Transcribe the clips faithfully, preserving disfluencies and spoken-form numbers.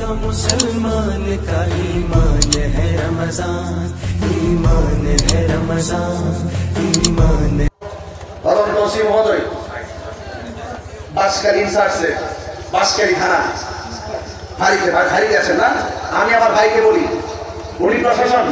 मुसलमान का ईमान है रमजान, ईमान है रमजान, ईमान। অরুণ তৌসিফ মহোদয় বাসকারী ইনচার্জে বাসকারী থানা ফাঁড়িতে ফাঁড়িতে আছেন না? আমি আমার ভাইকে বলি, উনি প্রশাসন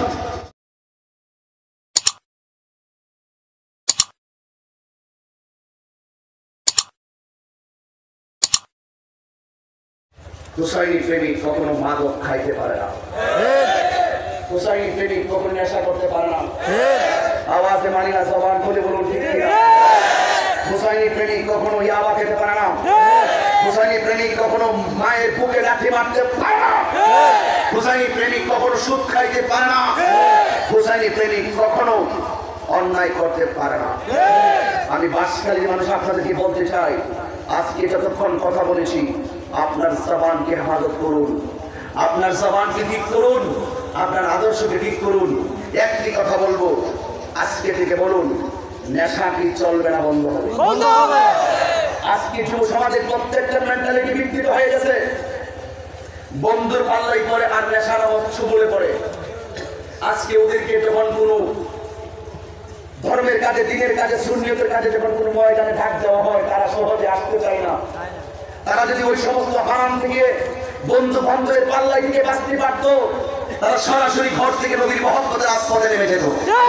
হুসাইনি প্রেমিক কখনো মাদক খাইতে পারে না, হুসাইনি প্রেমিক কখনো নেশা করতে পারে না। আওয়াজে মানি না, জবান খুলে বলুন ঠিক কিনা? হুসাইনি প্রেমিক কখনো ইয়াবা খেতে পারে না, হুসাইনি প্রেমিক কখনো মায়ের বুকে লাথি মারতে পারে না, হুসাইনি প্রেমিক কখনো সুদ খাইতে পারে না, হুসাইনি প্রেমিক কখনো অন্যায় করতে পারে না। আমি বাসকালীর মানুষ আপনাদেরকে বলতে চাই, আজকে যতক্ষণ কথা বলেছি আপনার জবানকে হেফাজত করুন, আপনার জবানকে ঠিক করুন, আপনার আদর্শকে ঠিক করুন। একটি কথা বলবো, আজকে থেকে বলুন, নেশা কি চলবে না, বন্ধ হবে। আজকে যুব সমাজের প্রত্যেকটা মেন্টালিটি বিকৃত হয়ে গেছে। বন্ধুর পাল্লাই পরে আর নেশার অবশ্য বলে পড়ে। আজকে ওদেরকে যখন কোনো ধর্মের কাজে, দিনের কাজে, সুন্নিয়তের কাজে যখন কোনো ময়দানে ঢাক দেওয়া হয়, তারা সহজে আসতে চায় না। তারা যদি ওই সমস্ত হারাম থেকে, বন্ধু বান্ধবের পাল্লাই থেকে বাঁচতে পারত, তারা সরাসরি ঘর থেকে নবীর মহব্বতের আস্পদে নেমে যেত।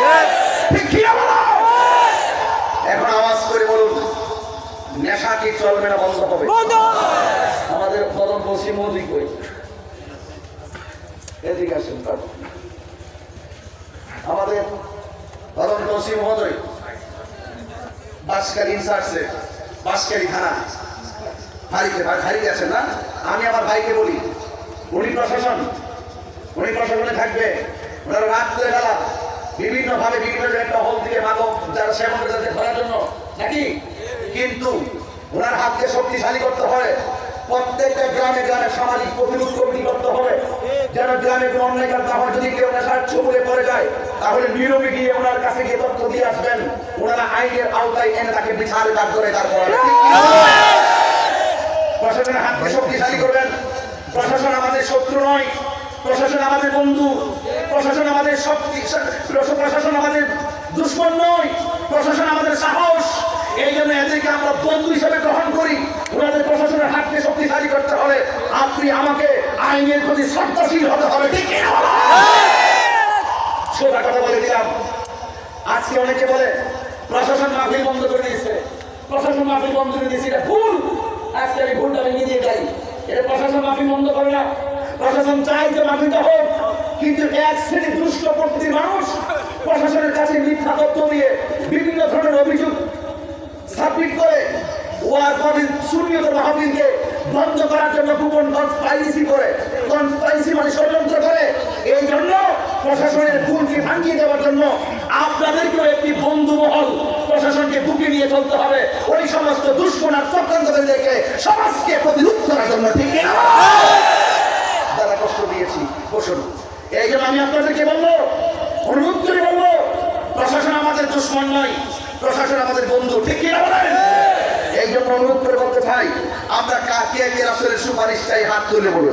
এখন আওয়াজ করে বলুন, নেশা কি চলবে না, বন্ধ হবে? আমাদের কদম বসি মোদি কই, এদিকে আসেন। আমাদের কদম বসি মহোদয় বাসকারী ইনচার্জে বাসকারী থানা ফাঁড়িতে ফাঁড়িতে আছেন না? আমি আমার ভাইকে বলি, উনি প্রশাসন, উনি প্রশাসনে থাকবে। ওনারা রাত্রে বেলা বিভিন্ন ভাবে বিভিন্ন একটা হল থেকে মাদক যারা সেবন করে তাদের ধরার জন্য নাকি, কিন্তু ওনার হাতকে শক্তিশালী করতে হবে। প্রত্যেকটা গ্রামে গ্রামে সামাজিক প্রতিরোধ কমিটি করতে হবে, যেন গ্রামে কোনো অন্যায় কাজ না হয়। যদি কেউ নেশার ছবলে পড়ে যায়, তাহলে নীরবে গিয়ে ওনার কাছে গিয়ে তথ্য দিয়ে আসবেন। ওনারা আইনের আওতায় এনে তাকে বিচারের কাজ করে দাঁড় করাবেন। প্রশাসনের হাতকে শক্তিশালী করবেন। প্রশাসন আমাদের শত্রু নয়, প্রশাসন আমাদের বন্ধু, প্রশাসন আমাদের শক্তি, প্রশাসন আমাদের দুশ্মন নয়, প্রশাসন আমাদের সাহস। এই জন্য এদেরকে আমরা বন্ধু হিসেবে গ্রহণ করি। ওনাদের প্রশাসনের হাতকে শক্তিশালী করতে হবে। আপনি আমাকে আইনের প্রতি শ্রদ্ধাশীল হতে হবে, ঠিক কিনা? সোজা কথা বলে দিলাম। আজকে অনেকে বলে প্রশাসন মাহফিল বন্ধ করে দিয়েছে, প্রশাসন মাহফিল বন্ধ করে দিয়েছে, এটা ভুল। আজকে আমি ভুলটা ভেঙে দিয়ে যাই, এটা প্রশাসন মাহফিল বন্ধ করে না। প্রশাসন চায় যে মাহফিলটা হোক, কিন্তু এক শ্রেণী দুষ্ট প্রকৃতির মানুষ প্রশাসনের কাছে মিথ্যা তথ্য দিয়ে বিভিন্ন ধরনের অভিযোগ সাবমিট করে ওয়াজ মাহফিল, সুন্নিয়ত মাহফিলকে বন্ধ করার জন্য গোপন কনস্পাইরেসি করে, কনস্পাইরেসি মানে ষড়যন্ত্র করে। এই জন্য প্রশাসনের ভুলকে ভাঙিয়ে দেওয়ার জন্য আপনাদেরকেও একটি বন্ধু মহল প্রশাসনকে বুকে নিয়ে চলতে হবে। ওই সমস্ত দুশ্মন আর চক্রান্তকারীদেরকে সমাজকে প্রতিরোধ করার জন্য, ঠিক কিনা? যারা কষ্ট দিয়েছি বসুন। এই জন্য আমি আপনাদেরকে বলবো, অনুরোধ করে বলবো, প্রশাসন আমাদের দুশ্মন নয়, প্রশাসন আমাদের বন্ধু, ঠিক কিনা বলেন? এই জন্য অনুরোধ করে বলতে চাই, আমরা কে কে রাসূলের সুপারিশ চাই, হাত তুলে বলুন।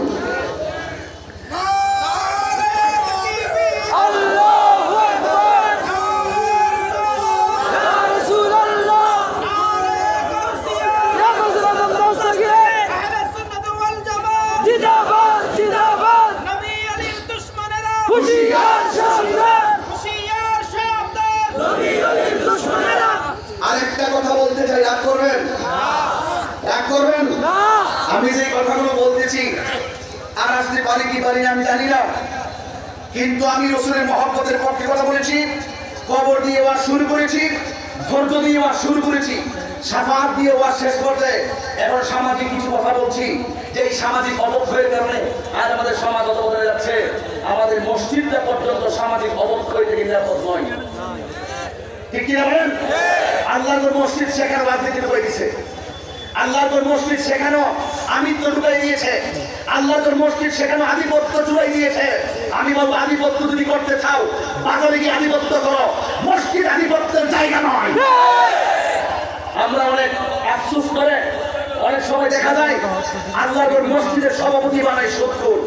আরেকটা কথা বলতে চাই, রাগ করবেন? রাগ করবেন? আমি যে কথাগুলো বলতেছি আর আসতে পারি কি পারি না আমি জানি না, কিন্তু আমি রাসূলের মহব্বতের পক্ষে কথা বলেছি। কবর দিয়ে ওয়াজ শুরু করেছি, ধৈর্য দিয়ে ওয়াজ শুরু করেছি, শাফাআত দিয়ে ওয়াজ শেষ করতে। এখন সামাজিক কিছু কথা বলছি, যে এই সামাজিক অবক্ষয়ের কারণে আজ আমাদের সমাজ অত বদলে যাচ্ছে। আমাদের মসজিদটা পর্যন্ত সামাজিক অবক্ষয় থেকে নিরাপদ নয়, ঠিক কিনা বলেন? আল্লাহর মসজিদ সেখানে রাজনীতি ঢুকে দিয়েছে, আল্লাহর মসজিদ সেখানে আমিত্ব ঢুকাই দিয়েছে, আল্লাহর মসজিদ সেখানে আধিপত্য চুলাই দিয়েছে। আমি বলবো, আধিপত্য যদি করতে চাও বাজারে গিয়ে আধিপত্য করো, মসজিদ আধিপত্যের জায়গা নয়। আমরা অনেক আফসোস করে অনেক সময় দেখা যায় আল্লাহর মসজিদের সভাপতি বানায় সত্তর।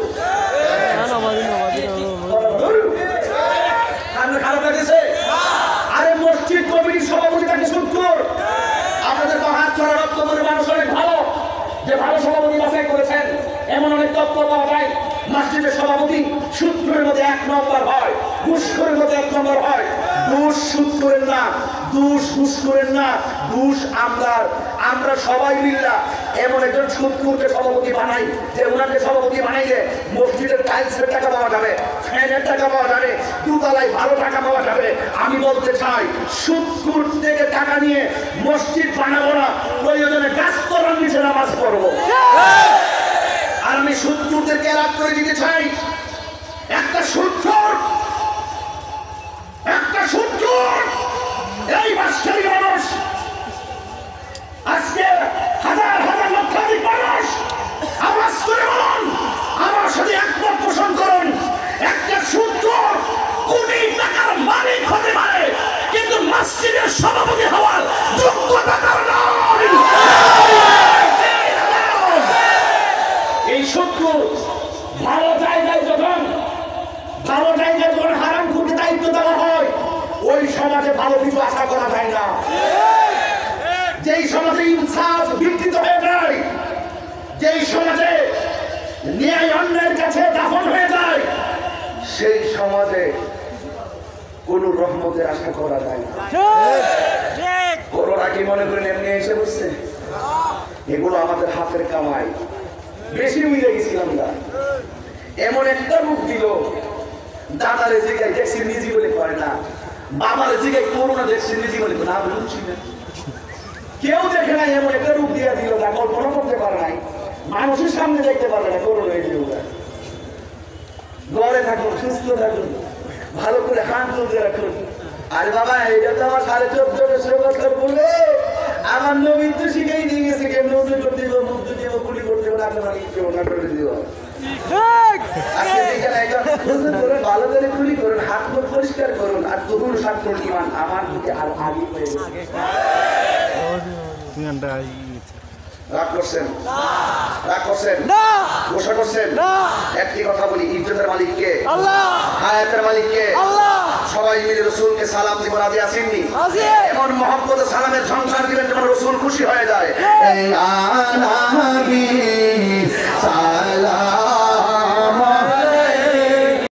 খারাপ লাগছে? আরে মসজিদ কমিটির সভাপতি তাকে সত্তর। আপনাদের হাত ছড়া রক্ত করে মানুষ অনেক ভালো, যে ভালো সভাপতি বাছাই করেছেন। এমন অনেক তথ্য পাওয়া যায় মসজিদের সভাপতি সূত্রের মধ্যে এক নম্বর হয়, ঘুষখোরের মধ্যে এক নম্বর হয়। ঘুষ সুদ করেন না, ঘুষ ঘুষ করেন না, ঘুষ আমদার। আমরা সবাই মিল্লা এমন একজন সুদখোরকে সভাপতি বানাই যে ওনাকে সভাপতি বানাইলে মসজিদের টাইলসের টাকা পাওয়া যাবে, ফ্যানের টাকা পাওয়া যাবে, দুতলায় ভালো টাকা পাওয়া যাবে। আমি বলতে চাই সুদখোর থেকে টাকা নিয়ে মসজিদ বানাবো না, প্রয়োজনে গাছতলার নিচে নামাজ পড়বো। আর আমি সুদখোরদেরকে এলাপ করে দিতে চাই, একটা সুদখোর একটা সুদখোর এই বাসখালী মানুষ আজকে হাজার হাজার লক্ষাধিক মানুষ আওয়াজ করে বলুন, আমার সাথে একমত পোষণ করুন। একটা সুদখোর কোটি টাকার মালিক হতে পারে, কিন্তু মসজিদের সভাপতি হওয়ার যোগ্যতা তার নয়। এই সুদখোর ভালো জায়গায় যখন ভালো জায়গায় যখন হারাম খুঁটে দায়িত্ব দেওয়া হয়, ওই সমাজে ভালো কিছু আশা করা যায় না। যেই সমাজে ইনসাফ বিকৃত হয়ে যায়, যেই সমাজে ন্যায় অন্যের কাছে দাফন হয়ে যায়, সেই সমাজে কোন রহমতের আশা করা যায় না। করোনা কি মনে করেন এমনি এসে বসছে? এগুলো আমাদের হাতের কামাই। বেশি মিলে গেছিলাম না, এমন একটা রূপ দিল। দাদারে জিগাই দেখছি নিজে বলে করে না, বাবার জিগাই করোনা দেখছি নিজে বলে না, বুঝছি না। কেউ দেখে নাই, এমন একটা রূপ দিয়ে দিল না, কল্পনা করতে পারে নাই। মানুষের সামনে দেখতে পারবে না করোনা এই রূপ। ঘরে থাকুন, সুস্থ থাকুন, ভালো করে হাত তুলতে রাখুন। আর বাবা এটা তো আমার সাড়ে চোদ্দ বছর বছর বলে আমার নবীন তো শিখেই দিয়ে গেছে, কেন নজর করতে দিব, মুখ দিব, কুলি করতে হবে, আপনার না করে দিব। ভালো করে কুলি করুন, হাত মুখ পরিষ্কার করুন, আর তবুও ছাত্র ইমান আমার দিকে আর আগে হয়ে গেছে। রাগ করছেন? রাগ করছেন? গোসা করছেন? একটি কথা বলি, ইজ্জতের মালিক কে? আল্লাহ। হায়াতের মালিক কে? আল্লাহ। সবাই মিলে রসুলকে সালাম দিব, রাজি আসেননি? এমন মহব্বত সালামের সংসার দিবেন যেমন রসুল খুশি হয়ে যায়। সালাম